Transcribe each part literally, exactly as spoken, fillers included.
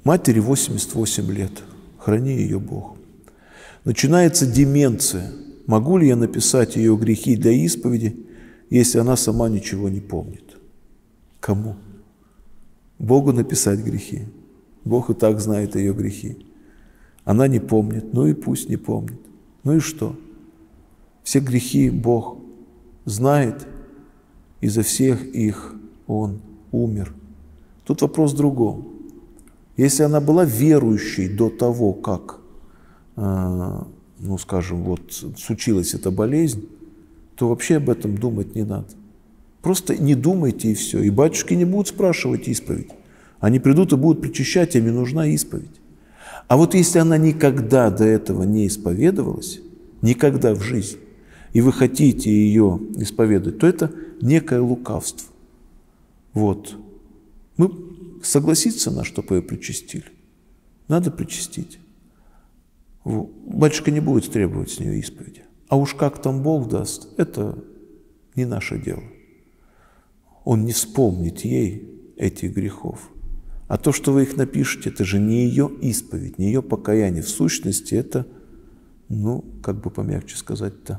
Матери восемьдесят восемь лет. Храни ее Бог. Начинается деменция. Могу ли я написать ее грехи для исповеди, если она сама ничего не помнит? Кому? Богу написать грехи. Бог и так знает ее грехи. Она не помнит, ну и пусть не помнит. Ну и что? Все грехи Бог знает, и за всех их Он умер. Тут вопрос в другом. Если она была верующей до того, как, э, ну скажем, вот случилась эта болезнь, то вообще об этом думать не надо. Просто не думайте и все. И батюшки не будут спрашивать исповедь. Они придут и будут причащать, им не нужна исповедь. А вот если она никогда до этого не исповедовалась, никогда в жизни, и вы хотите ее исповедовать, то это некое лукавство. Вот. Мы согласиться на, чтобы ее причастили. Надо причастить. Батюшка не будет требовать с нее исповеди. А уж как там Бог даст, это не наше дело. Он не вспомнит ей этих грехов. А то, что вы их напишете, это же не ее исповедь, не ее покаяние. В сущности, это, ну, как бы помягче сказать-то,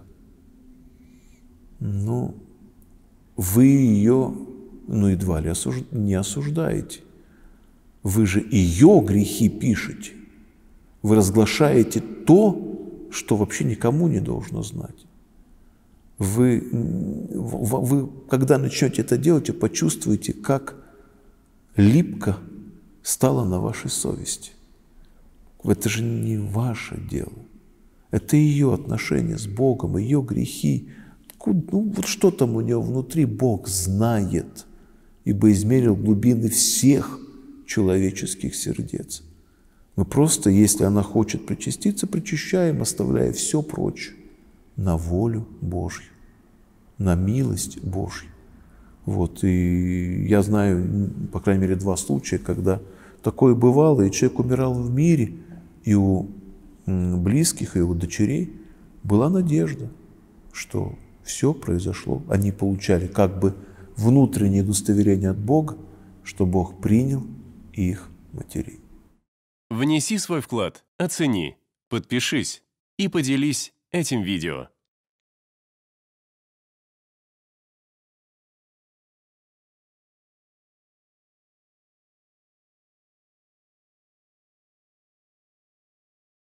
ну, вы ее, ну, едва ли осуж... не осуждаете. Вы же ее грехи пишете. Вы разглашаете то, что вообще никому не должно знать. Вы, вы когда начнете это делать, вы почувствуете, как липко стало на вашей совести. Это же не ваше дело. Это ее отношения с Богом, ее грехи. Ну, вот что там у нее внутри, Бог знает, ибо измерил глубины всех человеческих сердец. Мы просто, если она хочет причаститься, причащаем, оставляя все прочее на волю Божью, на милость Божью. Вот, и я знаю, по крайней мере, два случая, когда такое бывало, и человек умирал в мире, и у близких, и у дочерей была надежда, что все произошло. Они получали как бы внутреннее удостоверение от Бога, что Бог принял их матерей. Внеси свой вклад, оцени, подпишись и поделись этим видео.